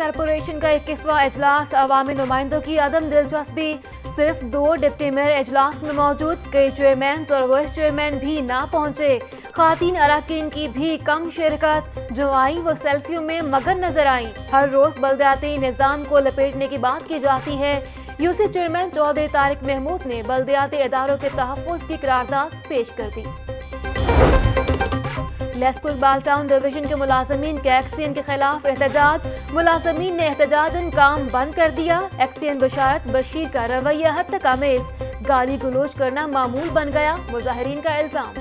Corporation का 21वां इजलास, अवामी नुमाइंदों की अदम दिलचस्पी, सिर्फ 2 डिप्टी मेयर इजलास में मौजूद, कई चेयरमैन और वाइस चेयरमैन भी ना पहुंचे। खातीन अरकान की भी कम शिरकत, जो आई वो सेल्फियों में मगन नजर आई। हर रोज बल्दियाती निज़ाम को लपेटने की बात की जाती है। यूसी चेयरमैन चौधरी तारिक महमूद ने बल्दियाती इदारों के तहफ़्फ़ुज़ की करारदाद पेश कर दी। लेस्पुर बालटाउन डिवीजन के मुलाजमीन के एक्सीएन के खिलाफ एहतजाज, मुलाजमीन ने एहतजाजन काम बंद कर दिया। एक्सीएन बशारत बशीर का रवैया हद तक आमेज, गाली गलोच करना मामूल बन गया, मुजाहिरीन का इल्जाम।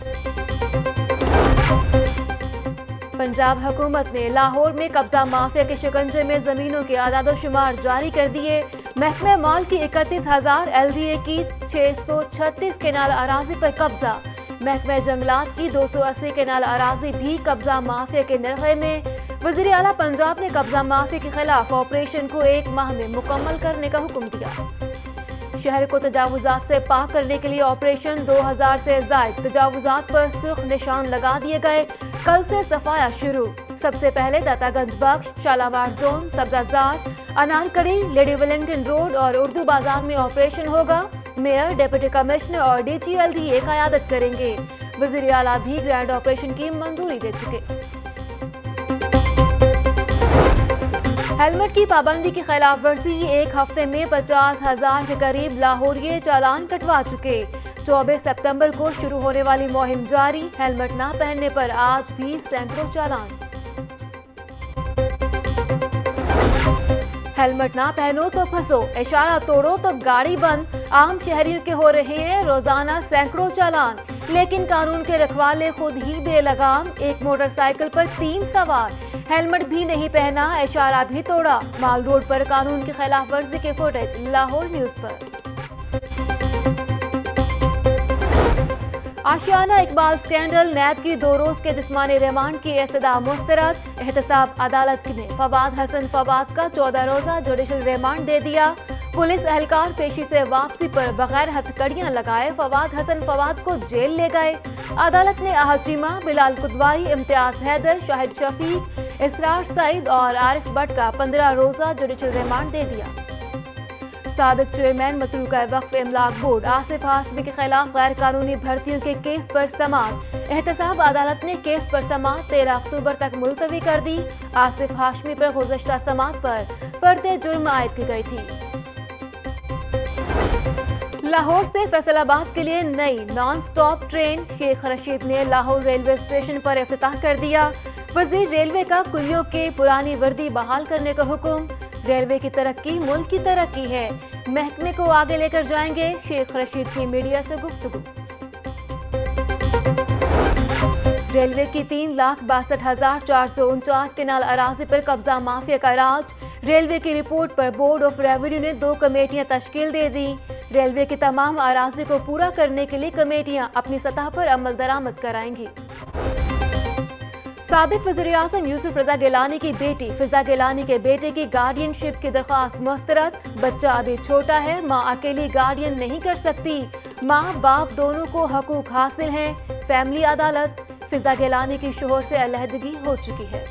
पंजाब हुकूमत ने लाहौर में कब्जा माफिया के शिकंजे में जमीनों के आदादोशुमार जारी कर दिए। महकमे माल की 31,000 LDA की 636 केनाल अराजी पर कब्जा। महकमे जंगलात की 280 केनाल अराजी भी कब्जा माफिया के निर्खे में। वज़ीर आला पंजाब ने कब्जा माफिया के खिलाफ ऑपरेशन को 1 माह में मुकम्मल करने का हुक्म दिया। शहर को तजावुजात से पाक करने के लिए ऑपरेशन 2000 से ज़ायद तजावुजात पर सुर्ख निशान लगा दिए गए। कल से सफाया शुरू। सबसे पहले Data Ganj Bakhsh, Shalamar zone, Sabzazar, Anarkali, lady Wellington road और उर्दू बाजार में ऑपरेशन होगा। मेयर, डिप्टी कमिश्नर और DGLDA क़यादत करेंगे। वज़ीर आला भी ग्रैंड ऑपरेशन की मंजूरी दे चुके। हेलमेट की पाबंदी की खिलाफ वर्जी, 1 हफ्ते में 50,000 के करीब लाहौरिये चालान कटवा चुके। 24 सितंबर को शुरू होने वाली मुहिम जारी। हेलमेट ना पहनने पर आज भी सैकड़ों चालान। हेलमेट ना पहनो तो फंसो, इशारा तोड़ो तो गाड़ी बंद। आम शहरियों के हो रहे हैं रोजाना सैकड़ों चालान, लेकिन कानून के रखवाले खुद ही बेलगाम। एक मोटरसाइकिल पर 3 सवार, हेलमेट भी नहीं पहना, इशारा भी तोड़ा। माल रोड पर कानून की खिलाफ वर्जी के फुटेज लाहौर न्यूज पर। आशियाना इकबाल स्कैंडल, नैब की 2 रोज के जिस्मानी रिमांड की इस्तदा मुस्तरद। एहतसाब अदालत ने फवाद हसन फवाद का 14 रोजा जुडिशल रिमांड दे दिया। पुलिस एहलकार पेशी से वापसी पर बगैर हथकड़ियां लगाए फवाद हसन फवाद को जेल ले गए। अदालत ने आहचीमा, बिलाल कुतवाई, इम्तियाज हैदर, शाहिद शफीक, इसरार सईद और आरिफ भट्ट का 15 रोजा जुडिशल रिमांड दे दिया। साबिक चेयरमैन मतरूका वक्फ इमलाक बोर्ड आसिफ हाशमी के खिलाफ गैर कानूनी भर्तियों के केस पर समाअत। एहतसाब अदालत ने केस पर समाअत 13 अक्टूबर तक मुलतवी कर दी। आसिफ हाशमी पर गुज़श्ता समाअत पर फर्द जुर्म आयद की गई थी। लाहौर से फैसलाबाद के लिए नई non stop train, Sheikh Rashid ने लाहौर रेलवे स्टेशन पर इफ्तिताह कर दिया। वज़ीर रेलवे का कुलियों के पुरानी वर्दी बहाल करने का हुक्म। रेलवे की तरक्की मुल्क की तरक्की है, महकमे को आगे लेकर जाएंगे, शेख रशीद की मीडिया से गुफ्तगू। रेलवे की 3,62,449 केनाल अराजी पर कब्जा माफिया का राज। रेलवे की रिपोर्ट पर बोर्ड ऑफ रेवेन्यू ने 2 कमेटियां तश्कील दे दी। रेलवे की तमाम अराजी को पूरा करने के लिए कमेटियां अपनी सतह पर अमल दरामद कराएंगी। साबिक वज़ीर-ए-आज़म यूसुफ रज़ा गिलानी की बेटी फिजा गिलानी के बेटे की गार्डियनशिप की दरख्वास्त मुस्तरद। बच्चा अभी छोटा है, माँ अकेली गार्डियन नहीं कर सकती। माँ बाप दोनों को हकूक हासिल हैं। फैमिली अदालत, फिजा गिलानी की शोहर से अलहदगी हो चुकी है।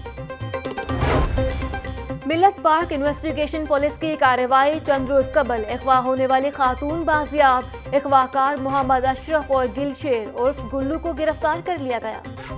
मिल्लत पार्क इन्वेस्टिगेशन पुलिस की कार्रवाई, चंद रोज कबल अगवा होने वाली खातून बाजियाब। अगवाकार मोहम्मद अशरफ और गिलशेर उर्फ गुल्लू को गिरफ्तार कर लिया गया।